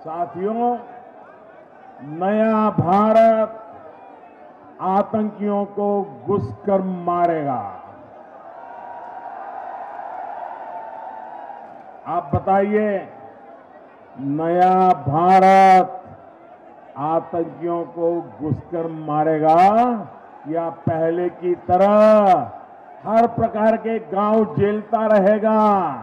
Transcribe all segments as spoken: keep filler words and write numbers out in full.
साथियों, नया भारत आतंकियों को घुसकर मारेगा। आप बताइए, नया भारत आतंकियों को घुसकर मारेगा या पहले की तरह हर प्रकार के गांव झेलता रहेगा?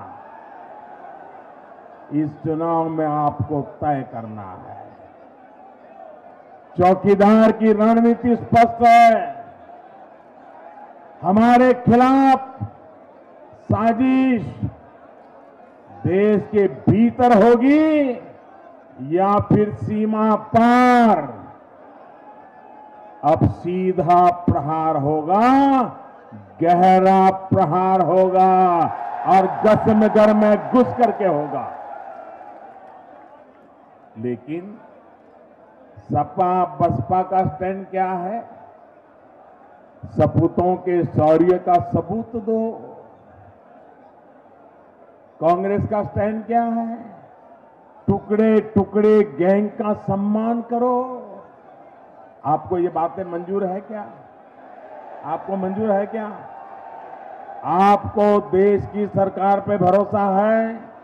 इस चुनाव में आपको तय करना है। चौकीदार की रणनीति स्पष्ट है। हमारे खिलाफ साजिश देश के भीतर होगी या फिर सीमा पार। अब सीधा प्रहार होगा, गहरा प्रहार होगा और गश्म घर में घुस करके होगा। लेकिन सपा बसपा का स्टैंड क्या है? सपूतों के शौर्य का सबूत दो। कांग्रेस का स्टैंड क्या है? टुकड़े टुकड़े गैंग का सम्मान करो। आपको ये बातें मंजूर है क्या? आपको मंजूर है क्या? आपको देश की सरकार पे भरोसा है?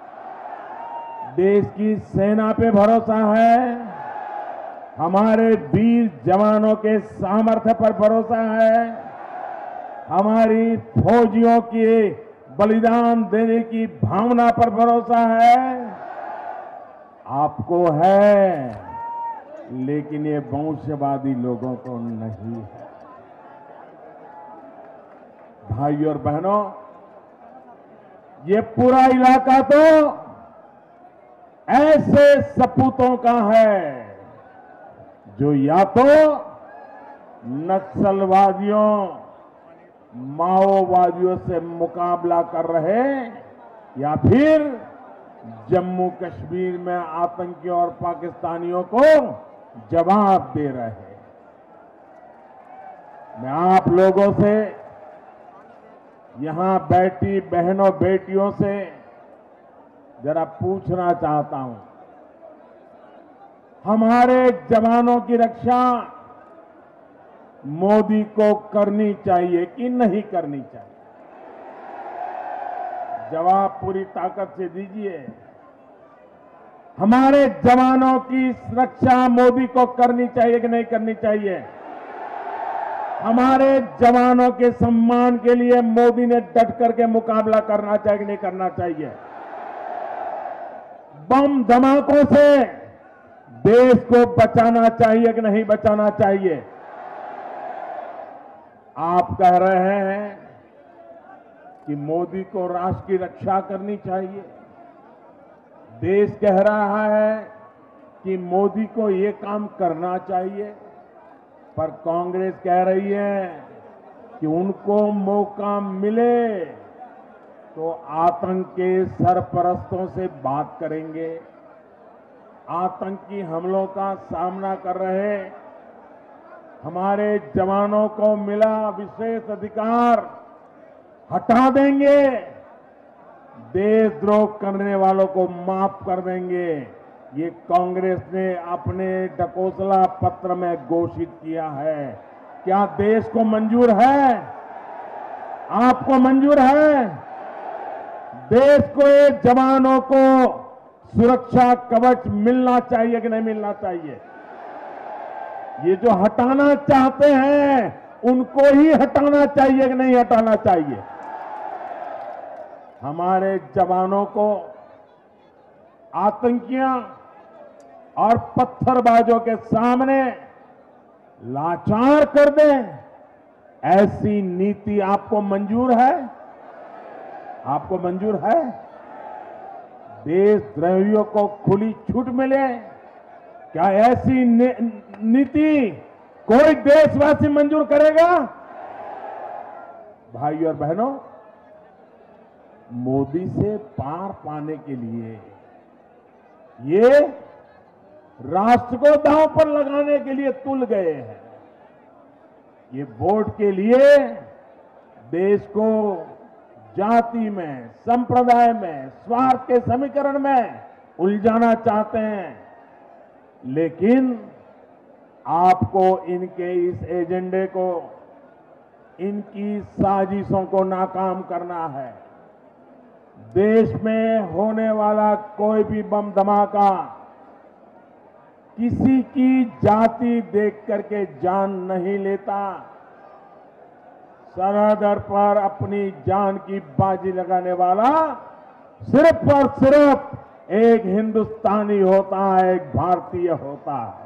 देश की सेना पे भरोसा है? हमारे वीर जवानों के सामर्थ्य पर भरोसा है? हमारी फौजियों की बलिदान देने की भावना पर भरोसा है? आपको है, लेकिन ये वंशवादी लोगों को नहीं है। भाइयों और बहनों, ये पूरा इलाका तो ऐसे सपूतों का है जो या तो नक्सलवादियों, माओवादियों से मुकाबला कर रहे या फिर जम्मू कश्मीर में आतंकियों और पाकिस्तानियों को जवाब दे रहे हैं। मैं आप लोगों से, यहां बैठी बहनों बेटियों से जरा पूछना चाहता हूं, हमारे जवानों की रक्षा मोदी को करनी चाहिए कि नहीं करनी चाहिए? जवाब पूरी ताकत से दीजिए। हमारे जवानों की रक्षा मोदी को करनी चाहिए कि नहीं करनी चाहिए? हमारे जवानों के सम्मान के लिए मोदी ने डट करके मुकाबला करना चाहिए कि नहीं करना चाहिए? बम धमाकों से देश को बचाना चाहिए कि नहीं बचाना चाहिए? आप कह रहे हैं कि मोदी को राष्ट्र की रक्षा करनी चाहिए। देश कह रहा है कि मोदी को ये काम करना चाहिए, पर कांग्रेस कह रही है कि उनको मौका मिले तो आतंक के सरपरस्तों से बात करेंगे। आतंकी हमलों का सामना कर रहे हमारे जवानों को मिला विशेष अधिकार हटा देंगे, देशद्रोह करने वालों को माफ कर देंगे। ये कांग्रेस ने अपने ढकोसला पत्र में घोषित किया है। क्या देश को मंजूर है? आपको मंजूर है? देश को जवानों को सुरक्षा कवच मिलना चाहिए कि नहीं मिलना चाहिए? ये जो हटाना चाहते हैं उनको ही हटाना चाहिए कि नहीं हटाना चाहिए? हमारे जवानों को आतंकियों और पत्थरबाजों के सामने लाचार कर दें, ऐसी नीति आपको मंजूर है? आपको मंजूर है? देशद्रोहियों को खुली छूट मिले, क्या ऐसी नीति कोई देशवासी मंजूर करेगा? भाइयों और बहनों, मोदी से पार पाने के लिए, ये राष्ट्र को दांव पर लगाने के लिए तुल गए हैं। ये वोट के लिए देश को जाति में, संप्रदाय में, स्वार्थ के समीकरण में उलझाना चाहते हैं। लेकिन आपको इनके इस एजेंडे को, इनकी साजिशों को नाकाम करना है। देश में होने वाला कोई भी बम धमाका किसी की जाति देख करके जान नहीं लेता। सरहद पर अपनी जान की बाजी लगाने वाला सिर्फ और सिर्फ एक हिंदुस्तानी होता है, एक भारतीय होता है।